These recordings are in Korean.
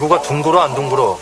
누가 둥글어 안 둥글어?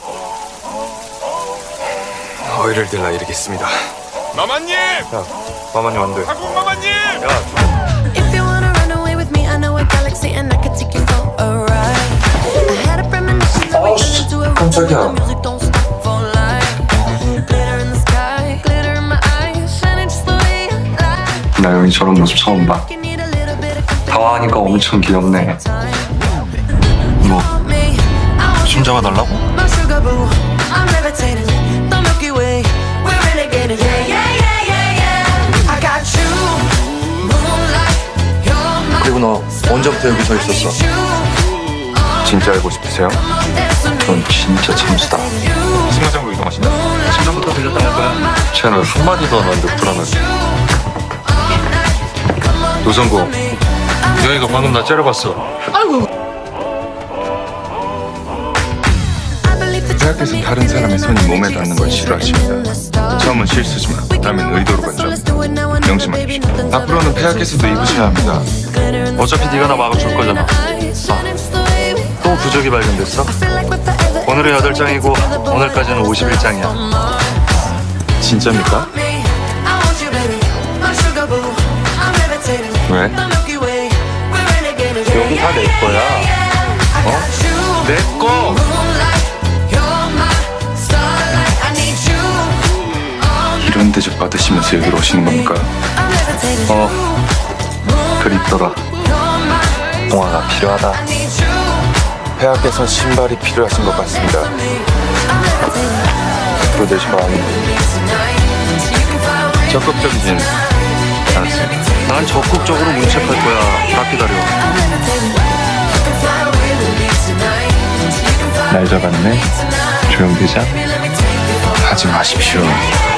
어이를 들라 이르겠습니다. 마마님! 야, 마마님 안 돼. 하국 마마님! 야, If you wanna run away with me, I know a galaxy and I could take you for a ride. I had a premonition that we turned into a rhythm. The music don't stop for life. Glitter in the sky, glitter in my eyes, shining just the way I like. 나영이 저런 모습 처음 봐. You need a little bit of 다와하니까 엄청 귀엽네. 뭐 숨 잡아달라고? my sugar boo. I'm levitating, the Milky Way. We're renegading, yeah, yeah, yeah, yeah, yeah. I got you, moonlight. You're my 그리고 너 언제부터 여기 서 있었어? 진짜 알고 싶으세요? 넌 진짜 참수다. 승마장으로 이동하신다. 심장부터 들렸다는 거야? 채널 한마디도 안 하는데 불안하네. 노성구, 여기가 방금 나 째려봤어. 대학에서 다른 사람의 손이 몸에 닿는 걸 싫어하십니다. 처음은 실수지만 다음엔 의도로 간점 명심하십시오. 앞으로는 폐하께서도 입으셔야 합니다. 어차피 네가 나 막아줄 거잖아. 또 부적이 발견됐어? 오늘은 8장이고 오늘까지는 51장이야. 진짜입니까? 왜? 여기 다 내 거야. 어? 내 거! 이런 대접 받으시면서 여기로 오시는 겁니까? 그립더라. 동화가 필요하다. 폐하께서 신발이 필요하신 것 같습니다. 앞으로 되실 마음이 적극적이진 않았습니다. 난 적극적으로 문책할 거야. 다 기다려. 날 잡았네. 조용대장 하지 마십시오.